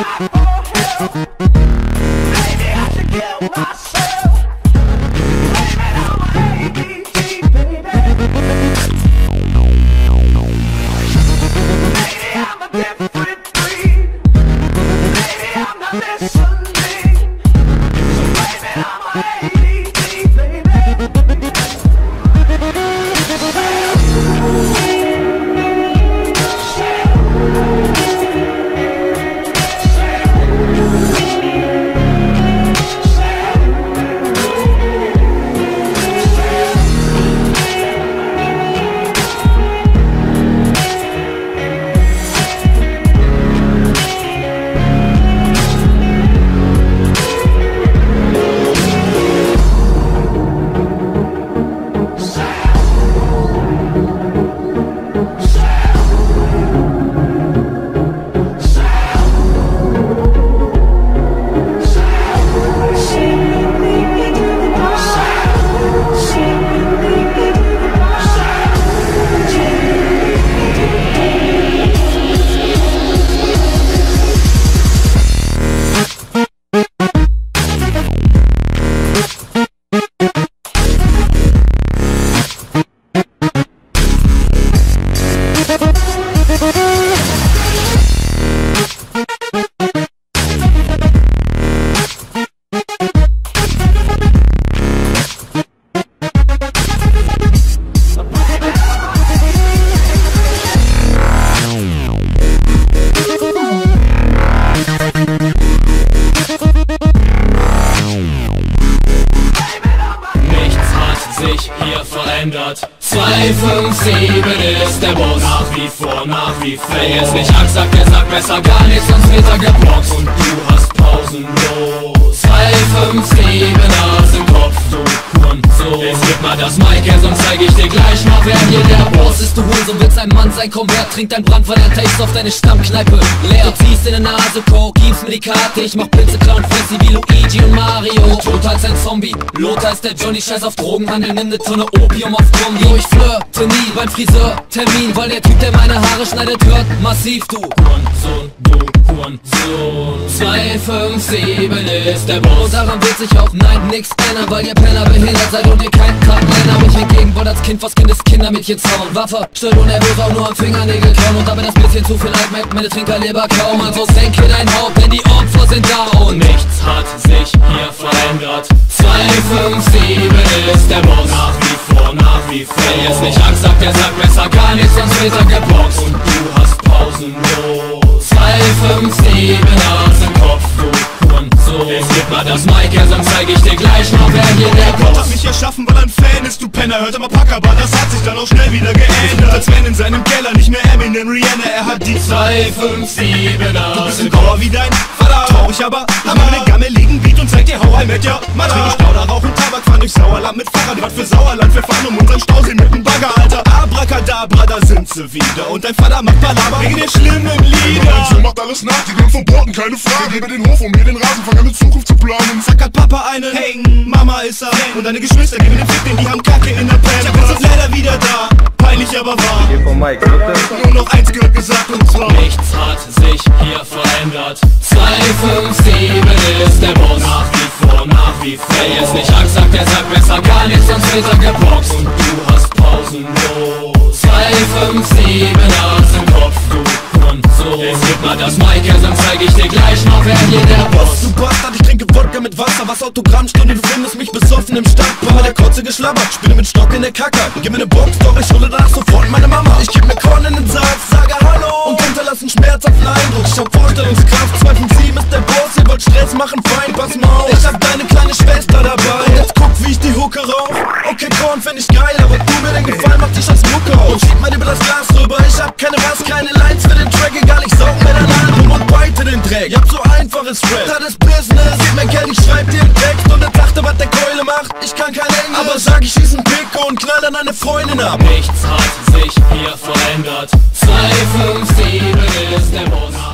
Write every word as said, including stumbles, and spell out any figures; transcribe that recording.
zwei fünf sieben ist der Boss. Nach wie vor, nach wie vor. Wenn jetzt nicht Angst sagt, der sagt besser gar nichts, sonst wird er geboxt. Und du hast pausenlos zwei fünf sieben aus dem Kopf, du Hurensohn. Jetzt gib mal das Mic her, sonst zeig ich dir gleich noch, wer hier der Boss ist. Du Hurensohn, willst ein Mann sein, komm her, trink dein Brand, weil der Taste auf deine Stammkneipe leer. Du ziehst in der Nase Coke, gibst mir die Karte, ich mach Pilze, Clown, Fressi wie Luigi und Mario. Tot als ein Zombie, Lothar ist der Johnny, scheiß auf Drogenhandel, nimm ne Tonne Opium auf Kombi. Ich flirte nie beim Friseur-Termin, weil der Typ, der meine Haare schneidet, hört massiv, du Hurensohn, du Hurensohn. zwei fünf sieben ist der Boss. Und daran wird sich auch nein, nix ändern, weil ihr Penner behindert seid und ihr keinen Tag Männer. Mich entgegen wollt als Kind was Kindeskindermädchen zauen. Waffe, stört und nervös auch nur am Fingernägel kauen. Und dabei das bisschen zu viel Alt merkt meine Trinkerleber kaum. Also senke dein Haupt, denn die Opfer sind da und nichts hat sich hier verändert. zwei fünf sieben ist der Boss. Nach wie vor, nach wie vor. Wenn jetzt nicht Angst sagt, der sagt besser gar nichts, sonst wird er geboxt. Und du hast pausenlos zwei fünf sieben aus dem Kopf, du Hurensohn. Jetzt gib mal das Mic her, sonst zeig ich dir gleich noch, wer hier der Boss. Hat mich erschaffen, weil er ein Fan ist, du Penner. Hört aber Pack, aber das hat sich dann auch schnell wieder geändert. Als wenn in seinem Keller nicht mehr Eminem, Rihanna, er hat die zwei fünf sieben aus. Du bist ein Bauer wie dein Vater, traurig aber hammer. Eine gammeligen Beat und zeig dir how I met your mother. Trinke Stauder, rauchen Tabak, fahren durch Sauerland mit Fahrrad. Was für Sauerland, wir fahren um unseren Stausee mit dem Bagger, Alter. Abracadabra, da sind sie wieder. Und dein Vater macht Palaber wegen den schlimmen Lieder. Mein Sohn macht alles nach, die werden verboten, keine Frage. Über den Hof und mir den Rasen, fang an mit Zukunft zu planen. Zack hat Papa einen Hängen, Mama ist er. Und deine Geschwister geben den Fick, denn die haben Kacke in der Pampe. Jetzt ist leider wieder da, peinlich aber wahr. Hier vom Mike, bitte. Nur noch eins gehört gesagt und zwar: nichts hat sich hier verändert. zwei fünf sieben ist der Boss. Nach wie vor, nach wie vor. Wer jetzt nicht Angst sagt, der sagt besser gar nichts, sonst wird er geboxt. Und du hast pausenlos zwei fünf sieben aus dem Kopf, du Hurensohn. Jetzt gib mal das Mic her, sonst zeig ich dir gleich noch, wer hier der Boss. Du Bastard, ich trinke Wodka mit Wasser, was Autogrammstunde, du findest mich besoffen im Stadtbar. Der Kotze geschlabbert, spiele mit Stock in der Kacke. Gib mir ne Box, doch ich hole danach sofort meine Mama. Ich geb mir Korn in den Sack, sage Hallo und hinterlasse einen schmerzhaften Eindruck. Ich hab Vorstellungskraft, zwei fünf sieben ist der Boss. Ihr wollt Stress machen, fein, pass mal auf. Ich hab deine kleine Schwester dabei. Und jetzt guck, wie ich die Hucke rauch. Okay, Korn find ich geil, aber tu mir den Gefallen, mach dich als Mucke auf. Und schieb mal über das Glas rüber. Ich hab keine was, keine Lines für den Track, egal, ich saug mir dein Album und beite den Dreck. Ihr habt so einfaches Rap, das ist Business. Gib mir Geld, ich schreib dir einen Text und er dachte, was der Keule macht. Ich kann kein Englisch, aber sag, ich schieß einen Pick und knall dann eine Freundin ab. Nichts hat sich hier verändert. zwei fünf sieben ist der Boss.